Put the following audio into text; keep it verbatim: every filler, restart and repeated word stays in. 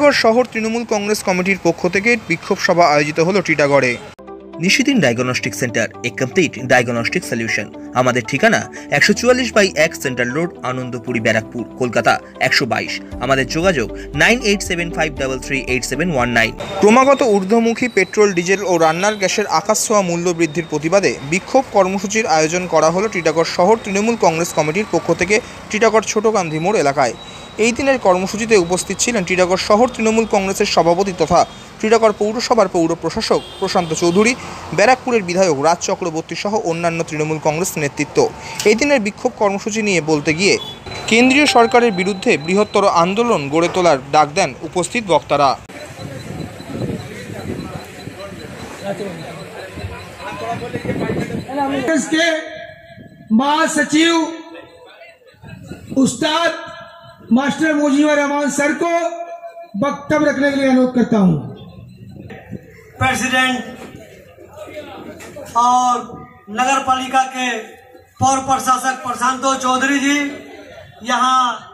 টিটাগড় শহর তৃণমূল কংগ্রেস কমিটির পক্ষ থেকে বিক্ষোভ সভা আয়োজিত হলো টিটাগড়ে। Nishidin diagnostic centre, a complete diagnostic solution. আমাদের ঠিকানা একশো চুয়াল্লিশ বাই এক সেন্ট্রাল রোড, আনন্দপুরি, ব্যারাকপুর, কলকাতা একশো বাইশ। আমাদের যোগাযোগ nine eight seven five double three eight seven one nine. ক্রমাগত ঊর্ধ্বমুখী পেট্রোল, ডিজেল ও রান্নার গ্যাসের আকাশ ছোঁয়া মূল্য বৃদ্ধির প্রতিবাদে বিক্ষোভ কর্মসূচির আয়োজন করা হলো টিটাগড় শহর তৃণমূল কংগ্রেস কমিটির পক্ষ থেকে টিটাগড় ছোট গান্ধী মোড় এলাকায়। এই দিনের কর্মসূচিতে উপস্থিত ছিলেন টিটাগড় শহর তৃণমূল কংগ্রেসের সভাপতি তথা টিটাগড় পৌরসভার পৌর প্রশাসক প্রশান্ত চৌধুরী, ব্যারাকপুরের বিধায়ক রাজ চক্রবর্তী সহ অন্যান্য তৃণমূল কংগ্রেস নেতৃত্ব। এই দিনের বিক্ষোভ কর্মসূচি নিয়ে বলতে গিয়ে কেন্দ্রীয় সরকারের বিরুদ্ধে বৃহত্তর আন্দোলন গড়ে তোলার ডাক দেন উপস্থিত বক্তারা। के महासचिव उस्ताद मास्टर मुजीबर रहमान सर को वक्तव्य रखने के लिए अनुरोध करता हूं। प्रेसिडेंट और नगर पालिका के पौर प्रशासक प्रशांतो चौधरी जी, यहाँ